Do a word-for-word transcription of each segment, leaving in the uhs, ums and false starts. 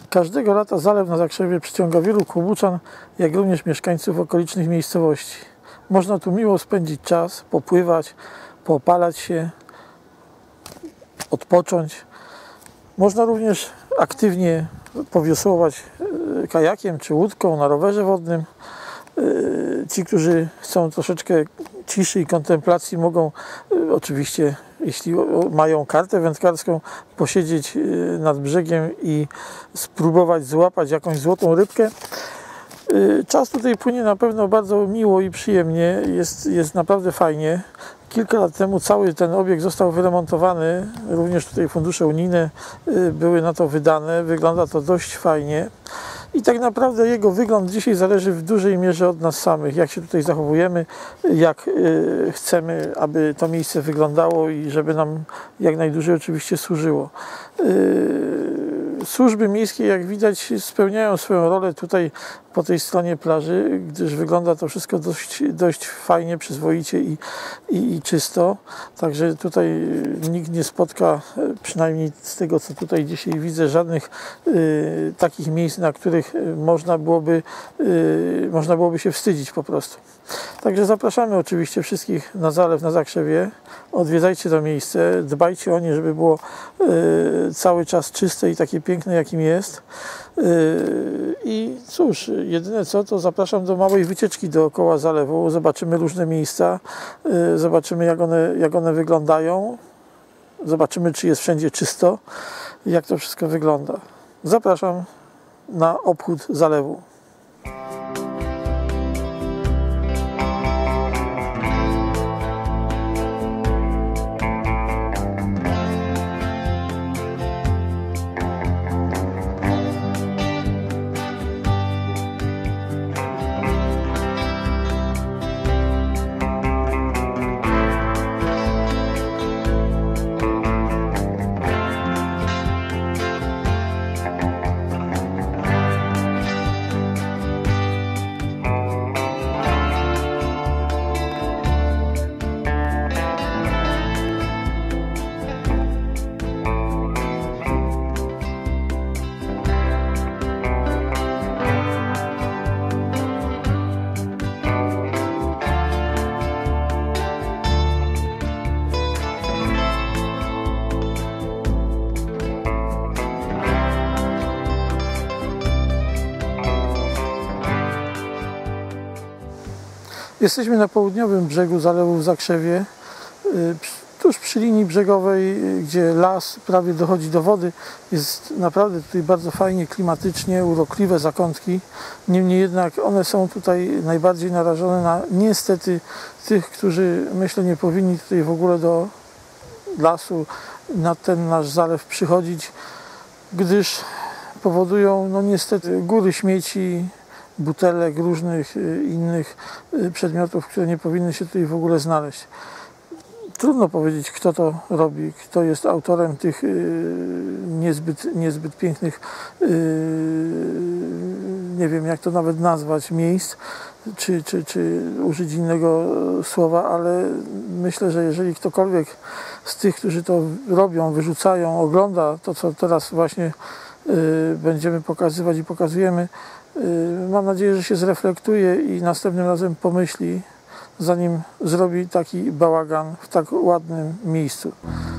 Każdego lata zalew na Zakrzewie przyciąga wielu kłobuczan, jak również mieszkańców okolicznych miejscowości. Można tu miło spędzić czas, popływać, poopalać się, odpocząć. Można również aktywnie powiosłować kajakiem czy łódką na rowerze wodnym. Ci, którzy chcą troszeczkę ciszy i kontemplacji, mogą oczywiście, jeśli mają kartę wędkarską, posiedzieć nad brzegiem i spróbować złapać jakąś złotą rybkę. Czas tutaj płynie na pewno bardzo miło i przyjemnie, jest, jest naprawdę fajnie. Kilka lat temu cały ten obiekt został wyremontowany, również tutaj fundusze unijne były na to wydane, wygląda to dość fajnie. I tak naprawdę jego wygląd dzisiaj zależy w dużej mierze od nas samych, jak się tutaj zachowujemy, jak chcemy, aby to miejsce wyglądało i żeby nam jak najdłużej oczywiście służyło. Służby miejskie, jak widać, spełniają swoją rolę tutaj po tej stronie plaży, gdyż wygląda to wszystko dość, dość fajnie, przyzwoicie i, i, i czysto. Także tutaj nikt nie spotka, przynajmniej z tego, co tutaj dzisiaj widzę, żadnych y, takich miejsc, na których można byłoby, y, można byłoby się wstydzić po prostu. Także zapraszamy oczywiście wszystkich na zalew na Zakrzewie. Odwiedzajcie to miejsce, dbajcie o nie, żeby było y, cały czas czyste i takie piękne, jakim jest. Y, I cóż, jedyne co, to zapraszam do małej wycieczki dookoła zalewu. Zobaczymy różne miejsca, y, zobaczymy jak one, jak one wyglądają. Zobaczymy, czy jest wszędzie czysto, jak to wszystko wygląda. Zapraszam na obchód zalewu. Jesteśmy na południowym brzegu zalewu w Zakrzewie, tuż przy linii brzegowej, gdzie las prawie dochodzi do wody. Jest naprawdę tutaj bardzo fajnie, klimatycznie, urokliwe zakątki. Niemniej jednak one są tutaj najbardziej narażone na niestety tych, którzy myślę nie powinni tutaj w ogóle do lasu, na ten nasz zalew przychodzić, gdyż powodują no niestety góry śmieci, butelek, różnych innych przedmiotów, które nie powinny się tutaj w ogóle znaleźć. Trudno powiedzieć, kto to robi, kto jest autorem tych niezbyt, niezbyt pięknych, nie wiem jak to nawet nazwać, miejsc, czy, czy, czy użyć innego słowa, ale myślę, że jeżeli ktokolwiek z tych, którzy to robią, wyrzucają, ogląda to, co teraz właśnie będziemy pokazywać i pokazujemy, mam nadzieję, że się zreflektuje i następnym razem pomyśli, zanim zrobi taki bałagan w tak ładnym miejscu.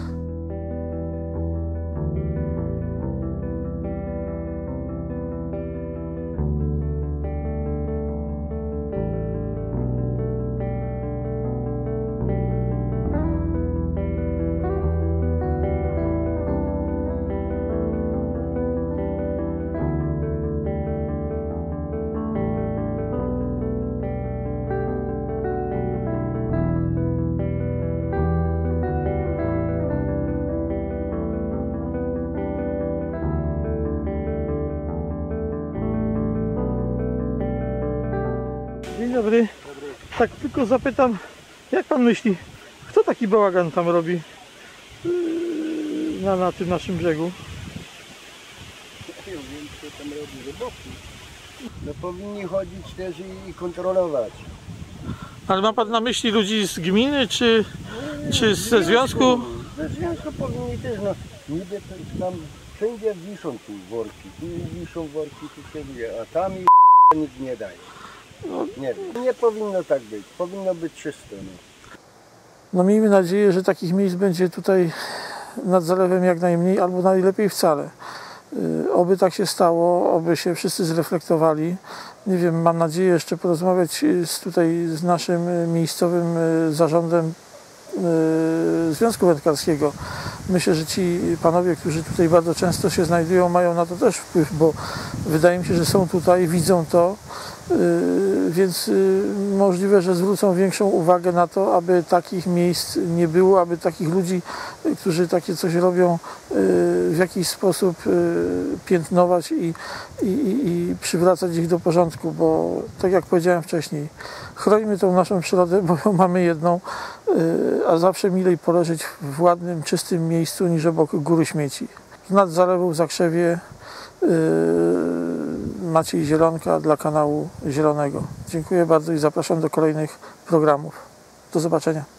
Dzień dobry. Tak tylko zapytam, jak pan myśli, kto taki bałagan tam robi na, na tym naszym brzegu? Ja wiem, co tam robi roboty. No powinni chodzić też i kontrolować. Ale ma pan na myśli ludzi z gminy, czy, czy ze związku? Ze związku powinni też, no niby tam Wszędzie wiszą tu worki, tu wiszą worki, tu się wie, a tam i nic nie daje. Nie wiem, nie powinno tak być, powinno być czysto. No. No miejmy nadzieję, że takich miejsc będzie tutaj nad zalewem jak najmniej, albo najlepiej wcale. Yy, oby tak się stało, oby się wszyscy zreflektowali. Nie wiem, mam nadzieję jeszcze porozmawiać z, tutaj z naszym miejscowym zarządem yy, Związku Wędkarskiego. Myślę, że ci panowie, którzy tutaj bardzo często się znajdują, mają na to też wpływ, bo wydaje mi się, że są tutaj, widzą to, yy, więc yy, możliwe, że zwrócą większą uwagę na to, aby takich miejsc nie było, aby takich ludzi, yy, którzy takie coś robią, yy, w jakiś sposób yy, piętnować i, i, i przywracać ich do porządku, bo tak jak powiedziałem wcześniej, chronimy tą naszą przyrodę, bo ją mamy jedną, yy, a zawsze milej poleżeć w ładnym, czystym miejscu niż obok góry śmieci. Nad zalewu w Zakrzewie yy, Maciej Zielonka dla kanału Zielonego. Dziękuję bardzo i zapraszam do kolejnych programów. Do zobaczenia.